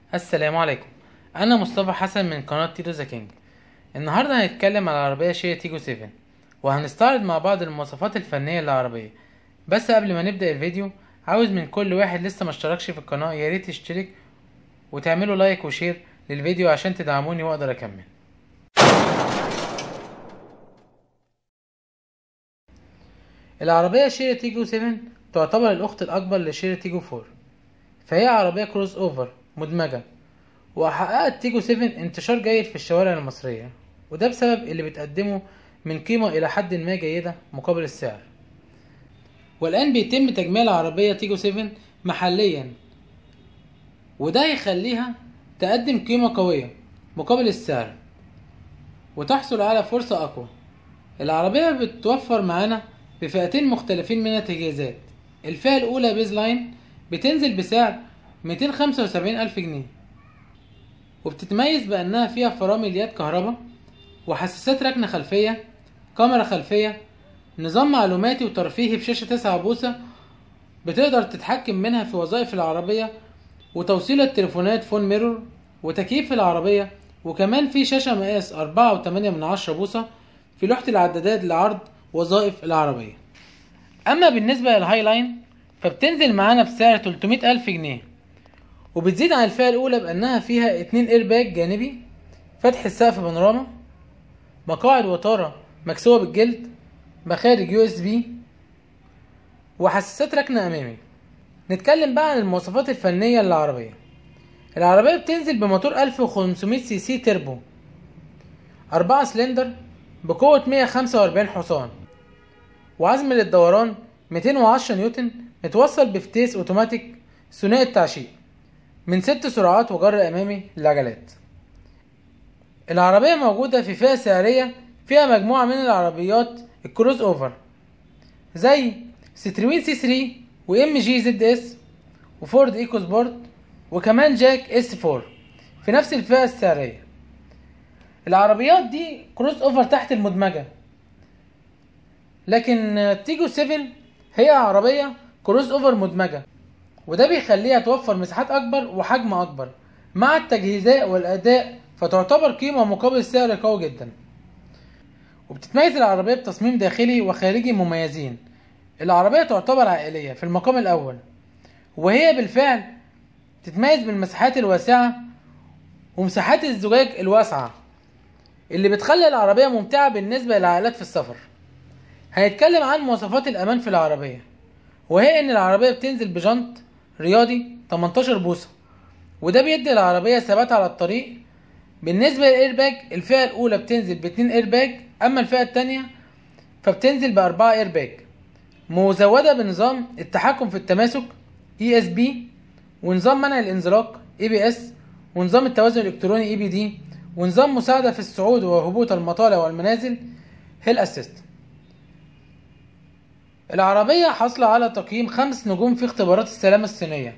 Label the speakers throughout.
Speaker 1: السلام عليكم. انا مصطفى حسن من قناة تيتو ذا كينج. النهاردة هنتكلم على العربية شيا تيجو 7 وهنستعرض مع بعض المواصفات الفنية للعربية. بس قبل ما نبدأ الفيديو عاوز من كل واحد لسه مشتركش في القناة ياريت يشترك وتعملوا لايك وشير للفيديو عشان تدعموني واقدر اكمل. العربية شيا تيجو 7 تعتبر الاخت الاكبر لشيا تيجو 4، فهي عربية كروس اوفر مدمجة، وحققت تيجو 7 انتشار جيد في الشوارع المصرية، وده بسبب اللي بتقدمه من قيمة الى حد ما جيدة مقابل السعر. والان بيتم تجميع العربية تيجو 7 محليا، وده يخليها تقدم قيمة قوية مقابل السعر وتحصل على فرصة اقوى. العربية بتوفر معانا بفئتين مختلفين من التجهيزات. الفئة الاولى بيز لاين بتنزل بسعر 275,000 جنيه، وبتتميز بانها فيها فرامل يد كهرباء وحساسات ركنة خلفية، كاميرا خلفية، نظام معلوماتي وترفيهي بشاشة 9 بوصة بتقدر تتحكم منها في وظائف العربية، وتوصيل التليفونات فون ميرور، وتكييف العربية، وكمان في شاشة مقاس 4.8 بوصة في لوحة العدادات لعرض وظائف العربية. اما بالنسبة للهاي لاين فبتنزل معانا بسعر 300,000 جنيه، وبتزيد عن الفئة الاولى بانها فيها 2 ايرباج جانبي، فتح السقف بانوراما، مقاعد وطارة مكسوة بالجلد، مخارج USB، وحساسات ركنة امامي. نتكلم بقى عن المواصفات الفنية للعربية. العربية بتنزل بموتور 1500 سي سي تربو 4 سلندر بقوة 145 حصان، وعزم للدوران 210 نيوتن، متوصل بفتيس اوتوماتيك ثنائي التعشيق من 6 سرعات وجر امامي للعجلات. العربية موجودة في فئة سعرية فيها مجموعة من العربيات الكروز اوفر زي ستروين سي 3 وام جي زد اس وفورد ايكو سبورت، وكمان جاك اس 4 في نفس الفئة السعرية. العربيات دي كروز اوفر تحت المدمجة، لكن تيجو 7 هي عربية كروز اوفر مدمجة، وده بيخليها توفر مساحات اكبر وحجم اكبر مع التجهيزات والاداء، فتعتبر قيمة مقابل سعر قوي جدا. وبتتميز العربية بتصميم داخلي وخارجي مميزين. العربية تعتبر عائلية في المقام الاول، وهي بالفعل تتميز بالمساحات الواسعة ومساحات الزجاج الواسعة اللي بتخلي العربية ممتعة بالنسبة للعائلات في السفر. هنتكلم عن مواصفات الامان في العربية، وهي ان العربية بتنزل بجنط رياضي 18 بوصة، وده بيدي العربية ثبات على الطريق. بالنسبة للايرباج الفئة الاولى بتنزل ب2 ايرباج، اما الفئة التانية فبتنزل ب4 ايرباج، مزودة بنظام التحكم في التماسك ESP، ونظام منع الانزلاق ABS، ونظام التوازن الالكتروني EBD، ونظام مساعدة في الصعود وهبوط المطالع والمنازل هيل اسيست. العربية حاصلة على تقييم 5 نجوم في اختبارات السلامة الصينية.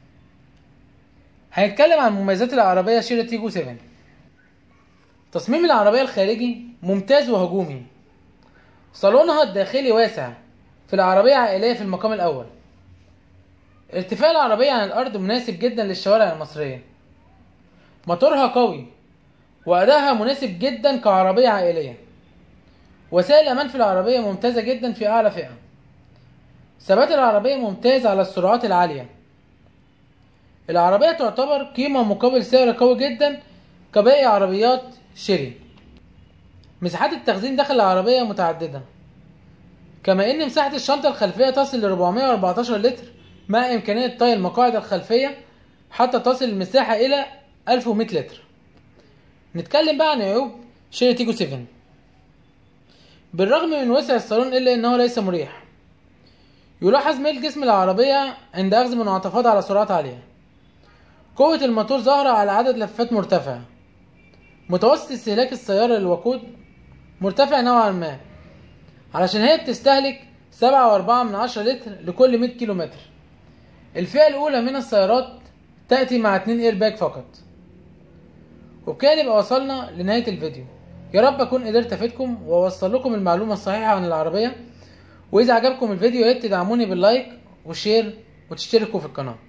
Speaker 1: هنتكلم عن مميزات العربية شيا تيجو 7. تصميم العربية الخارجي ممتاز وهجومي. صالونها الداخلي واسع، في العربية عائلية في المقام الأول. ارتفاع العربية عن الأرض مناسب جدا للشوارع المصرية. موتورها قوي وأدائها مناسب جدا كعربية عائلية. وسائل الأمان في العربية ممتازة جدا في أعلى فئة. ثبات العربية ممتاز على السرعات العالية. العربية تعتبر قيمة مقابل سعر قوي جدا كباقي عربيات شيري. مساحات التخزين داخل العربية متعددة، كما ان مساحة الشنطة الخلفية تصل ل 414 لتر، مع امكانية طي المقاعد الخلفية حتى تصل المساحة الى 1100 لتر. نتكلم بقى عن عيوب شيا تيجو 7. بالرغم من وسع الصالون الا انه ليس مريح. يلاحظ ميل جسم العربية عند اخذ منعطفات على سرعات عالية. قوة الموتور ظاهرة على عدد لفات مرتفع. متوسط استهلاك السيارة للوقود مرتفع نوعا ما، علشان هي بتستهلك 7.4 لتر لكل 100 كيلومتر. الفئة الأولى من السيارات تأتي مع 2 ايرباج فقط. وبكده يبقى وصلنا لنهاية الفيديو. يا رب أكون قدرت أفيدكم وأوصل لكم المعلومة الصحيحة عن العربية. وإذا عجبكم الفيديو يا ريت تدعموني باللايك والشير وتشتركوا في القناة.